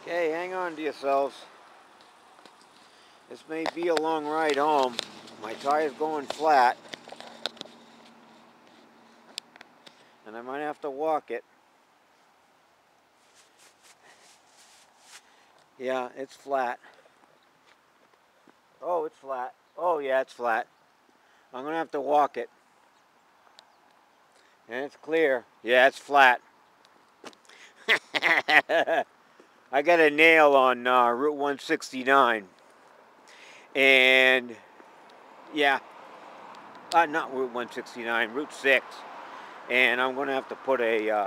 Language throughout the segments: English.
Okay, hang on to yourselves. This may be a long ride home. My tire's going flat. And I might have to walk it. Yeah, it's flat. Oh, it's flat. Oh, yeah, it's flat. I'm going to have to walk it. And it's clear. Yeah, it's flat. I got a nail on Route 169. And, yeah. Not Route 169, Route 6. And I'm going to have to put a... yeah,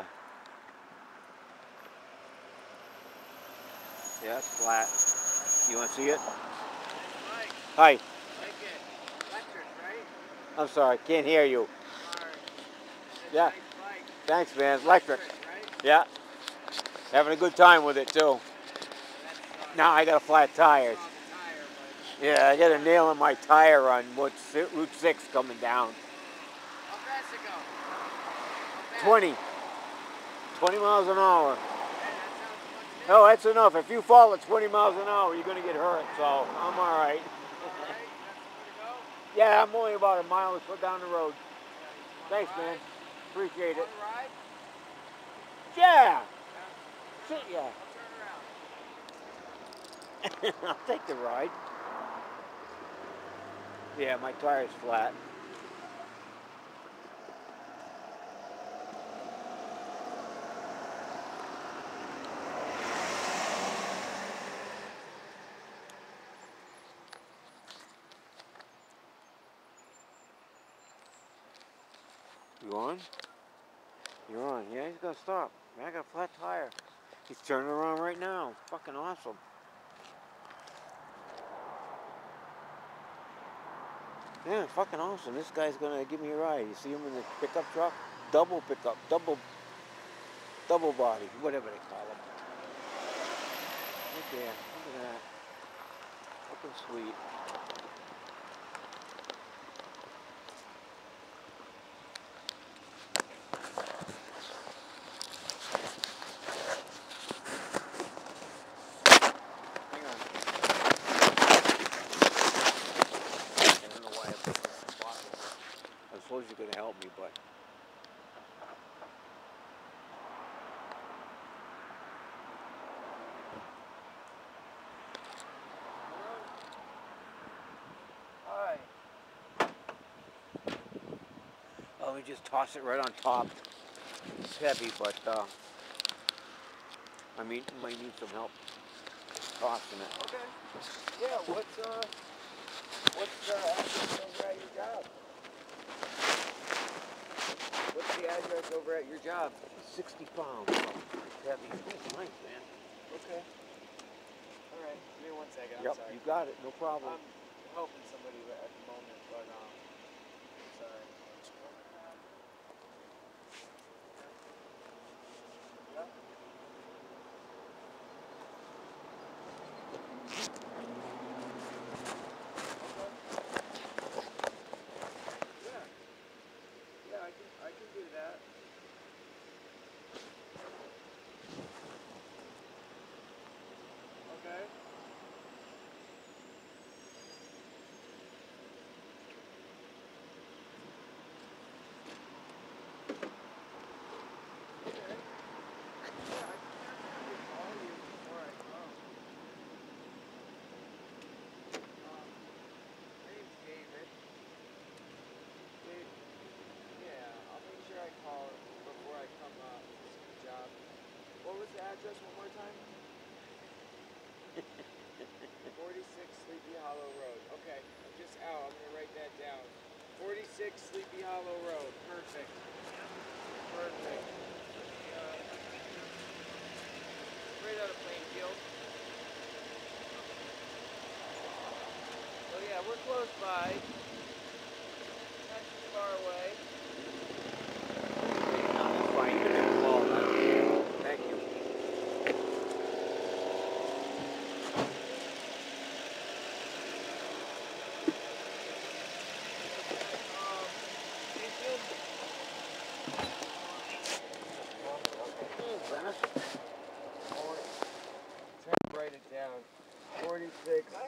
it's flat. You want to see it? Mike, Hi. like it. Electric, right? I'm sorry, can't hear you. Sorry. Yeah. Nice bike. Thanks, man. Electric. Right? Yeah. Having a good time with it, too. Now I got a flat tire. Yeah, I got a nail in my tire on Route 6 coming down. How fast it go? How fast? 20. 20 miles an hour. Okay, that sounds fun to me. No, that's enough. If you fall at 20 miles an hour, you're going to get hurt, so I'm all right. Alright, you got somewhere to go? Yeah, I'm only about a mile or so down the road. Thanks, man. Appreciate it. Want to ride? Yeah. Sit, yeah. I'll turn around. I'll take the ride. Yeah, my tire's flat. You on? You're on. Yeah, he's gonna stop. Man, I got a flat tire. He's turning around right now. Fucking awesome. Yeah, fucking awesome. This guy's gonna give me a ride. You see him in the pickup truck? Double pickup, double body, whatever they call them. Look there, look at that. Fucking sweet. Hang on. I don't know why I put this in the pocket. I suppose you're gonna help me, but. Let me just toss it right on top. It's heavy, but I mean, might need some help tossing it. Okay. Yeah, what's the address over at your job? What's the address over at your job? 60 pounds. It's heavy. Oh, nice, man. Okay. Alright, give me 1 second. I'm Yep, sorry. you got it. No problem. I'm helping somebody at the moment, but sorry. Yeah. Yeah, I can do that. Okay. What was the address one more time? 46 Sleepy Hollow Road. Okay, I'm just out. I'm going to write that down. 46 Sleepy Hollow Road. Perfect. Perfect. Right out of Plainfield. So yeah, we're close by. Not too far away. That's fine. You can have the ball. Thank you.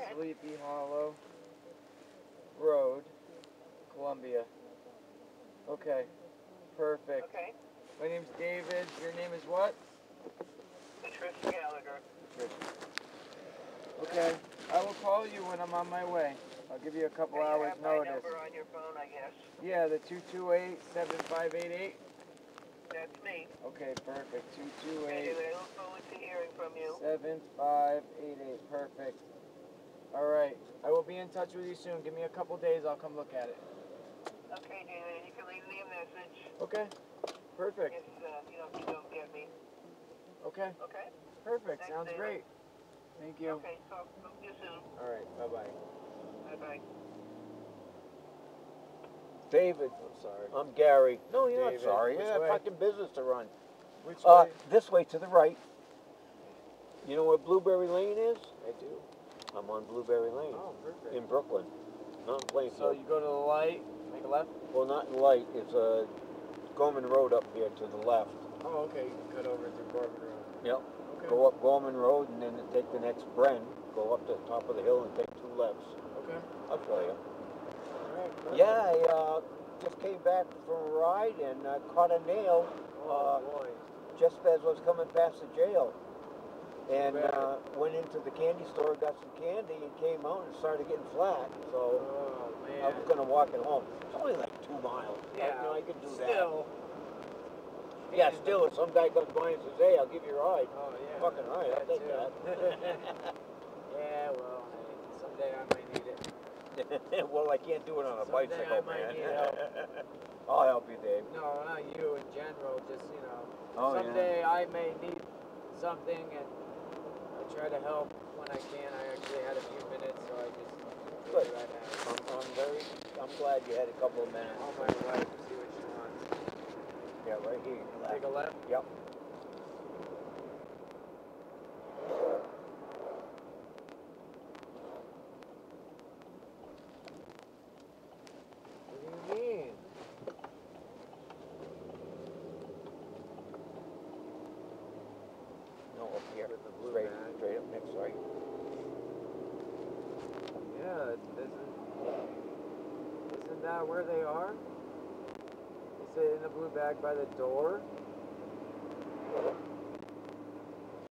Sleepy Hollow Road, Columbia. Okay, perfect. Okay. My name's David. Your name is what? Patricia Gallagher. Patricia. Okay, I will call you when I'm on my way. I'll give you a couple Okay, hours you have notice. my number on your phone, I guess. Yeah, the 228-7588. That's me. Okay, perfect. Okay, I look forward to hearing from you. 228-7588. Perfect. All right. I will be in touch with you soon. Give me a couple days. I'll come look at it. Okay, David, you can leave me a message Okay. Perfect. if you don't get me. Okay. Okay? Perfect. Thanks, Sounds David. great. Thank you. Okay, talk to you soon. All right. Bye-bye. Bye-bye. David. I'm sorry. I'm Gary. No, you're David, not sorry. You which have way? fucking business to run. Which way? This way to the right. You know where Blueberry Lane is? I do. I'm on Blueberry Lane Oh, perfect. in Brooklyn, not in Plainfield. So you go to the light, make a left? Well, not in Light. It's Gorman Road up here to the left. Oh, okay. You can cut over to Gorman Road. Yep. Okay. Go up Gorman Road and then take the next Bren. Go up to the top of the hill and take 2 lefts. Okay. I'll show you. All right. Perfect. Yeah, I just came back from a ride and caught a nail Oh, boy. just as I was coming past the jail. And Bad. went into the candy store, got some candy, and came out and started getting flat. So Oh, man. I was going to walk it home. It's only like 2 miles. Yeah, I could do still. that. Yeah, still, if some guy comes by and says, hey, I'll give you a ride. Oh, yeah. Fucking right, I'll take that. Yeah, well, hey, someday I might need it. Well, I can't do it on a Someday bicycle, I might man. need help. I'll help you, Dave. No, not you in general, just, Oh, someday I may need something and I try to help when I can. I actually had a few minutes, so I just Good. figured I'd have. I'm glad you had a couple of minutes. Call my wife to see what she wants. Yeah, right here. Take a left? Yep. What do you mean? No, up here. With the blue Straight, bag. straight up next, right? Yeah, isn't that where they are? Is it in the blue bag by the door?